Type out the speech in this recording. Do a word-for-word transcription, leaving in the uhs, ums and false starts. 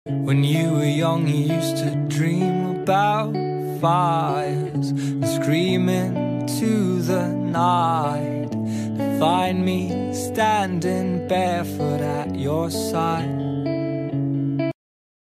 When you were young, you used to dream about fires and scream into the night to find me standing barefoot at your side.